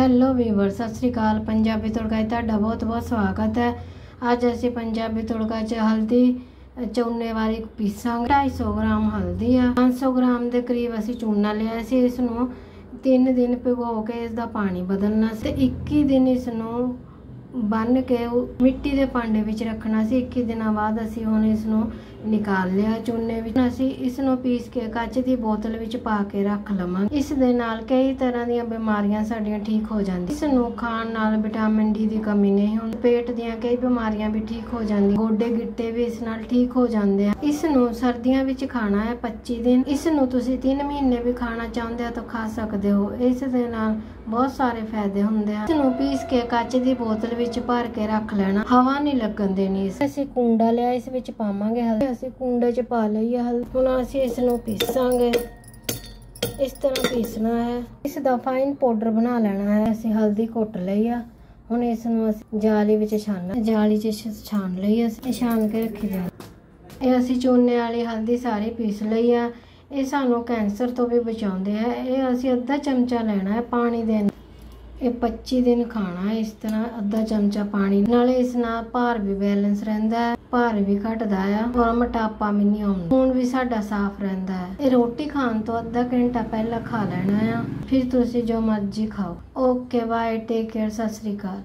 Hello Weaver सत श्री अकाल। पंजाबी तड़का ਤੁਹਾਡਾ बहुत बहुत स्वागत है। ਅੱਜ ਅਸੀਂ ਪੰਜਾਬੀ ਤੜਕਾ 'ਚ ਹਲਦੀ ਚੂਨੇ ਵਾਲੀ ਪੀਸਾਂਗੇ। 250 ग्राम हल्दी आ, 500 ग्राम ਦੇ ਕਰੀਬ ਅਸੀਂ ਚੂਨਾ ਲਿਆ ਸੀ। ਇਸ ਨੂੰ 3 दिन ਭਿਗੋ ਕੇ ਇਸ ਦਾ ਪਾਣੀ ਬਦਲਣਾ ਸੀ। 21 दिन ਇਸ ਨੂੰ ਬੰਨ ਕੇ ਮਿੱਟੀ ਦੇ ਭਾਂਡੇ ਵਿੱਚ ਰੱਖਣਾ ਸੀ। 21 ਦਿਨਾਂ ਬਾਅਦ ਅਸੀਂ ਹੁਣ ਇਸ ਨੂੰ ਨਿਕਾਲ ਲਿਆ ਚੂਨੇ ਵਿੱਚ। ਅਸੀਂ ਇਸ ਨੂੰ ਪੀਸ ਕੇ ਕੱਚ ਦੀ ਬੋਤਲ ਵਿੱਚ ਪਾ ਕੇ ਰੱਖ ਲਵਾਂਗੇ। ਇਸ ਦੇ ਨਾਲ ਕਈ ਤਰ੍ਹਾਂ ਦੀਆਂ ਬਿਮਾਰੀਆਂ ਸਾਡੀਆਂ ਠੀਕ ਹੋ ਜਾਂਦੀਆਂ। ਇਸ ਨੂੰ ਖਾਣ ਨਾਲ ਵਿਟਾਮਿਨ ਡੀ ਦੀ ਕਮੀ ਨਹੀਂ ਹੁੰਦੀ। ਪੇਟ ਦੀਆਂ ਕਈ ਬਿਮਾਰੀਆਂ ਵੀ ਠੀਕ ਹੋ ਜਾਂਦੀਆਂ। ਗੋਡੇ ਗਿੱਟੇ ਵੀ ਇਸ ਨਾਲ ਠੀਕ ਹੋ ਜਾਂਦੇ ਆ। ਇਸ ਨੂੰ ਸਰਦੀਆਂ ਵਿੱਚ ਖਾਣਾ ਹੈ 25 दिन। ਇਸ ਨੂੰ ਤੁਸੀਂ 3 ਮਹੀਨੇ ਵੀ ਖਾਣਾ ਚਾਹੁੰਦੇ ਹੋ ਤਾਂ ਖਾ ਸਕਦੇ ਹੋ। ਇਸ ਦੇ ਨਾਲ ਬਹੁਤ ਸਾਰੇ ਫਾਇਦੇ ਹੁੰਦੇ ਆ। ਇਸ ਨੂੰ ਪੀਸ ਕੇ ਕੱਚ ਦੀ ਬੋਤਲ ਵਿੱਚ ਭਰ ਕੇ ਰੱਖ ਲੈਣਾ, ਹਵਾ ਨਹੀਂ ਲੱਗਣ ਦੇਣੀ। ਅਸੀਂ ਕੁੰਡਾ ਲਿਆ, ਇਸ ਵਿੱਚ ਪਾਵਾਂਗੇ ਹਲਦੀ। ਅਸੀਂ ਕੁੰਡੇ 'ਚ ਪਾ ਲਈ ਹਲਦੀ। ਹੁਣ ਅਸੀਂ ਇਸ ਨੂੰ ਪੀਸਾਂਗੇ। ਇਸ ਤਰ੍ਹਾਂ ਪੀਸਣਾ ਹੈ। ਇਸ ਦਾ ਫਾਈਨ ਪਾਊਡਰ ਬਣਾ ਲੈਣਾ ਹੈ। ਅਸੀਂ ਹਲਦੀ ਕੁੱਟ ਲਈ ਆ। ਹੁਣ ਇਸ ਨੂੰ ਅਸੀਂ ਜਾਲੀ ਵਿੱਚ ਛਾਨਣਾ। ਜਾਲੀ 'ਚ ਛਾਨ ਲਈ, ਅਸੀਂ ਛਾਨ ਕੇ ਰੱਖੀ ਜਾਣਾ। ਇਹ ਅਸੀਂ ਚੂਨੇ ਵਾਲੀ ਹਲਦੀ ਸਾਰੀ ਪੀਸ ਲਈ ਆ। ਇਹ ਸਾਨੂੰ ਕੈਂਸਰ ਤੋਂ ਵੀ ਬਚਾਉਂਦੇ ਆ। ਇਹ ਅਸੀਂ ਅੱਧਾ ਚਮਚਾ ਲੈਣਾ ਹੈ ਪਾਣੀ ਦੇ ਨਾਲ। ਇਹ 25 दिन ਖਾਣਾ ਹੈ ਇਸ ਤਰ੍ਹਾਂ ਅੱਧਾ ਚਮਚਾ ਪਾਣੀ। ਨਾਲੇ ਇਸ ਨਾਲ ਭਾਰ ਵੀ ਬੈਲੈਂਸ ਰਹਿੰਦਾ ਹੈ, ਭਾਰ ਵੀ ਘਟਦਾ ਆ ਔਰ ਮੋਟਾਪਾ ਵੀ ਨਹੀਂ ਆਉਂਦਾ। ਖੂਨ ਵੀ ਸਾਡਾ ਸਾਫ਼ ਰਹਿੰਦਾ ਹੈ। ਇਹ ਰੋਟੀ ਖਾਣ ਤੋਂ ਅੱਧਾ ਘੰਟਾ ਪਹਿਲਾਂ ਖਾ ਲੈਣਾ ਆ, ਫਿਰ ਤੁਸੀਂ ਜੋ ਮਰਜ਼ੀ ਖਾਓ। Okay bye, take care, Sat Sri ਅਕਾਲ।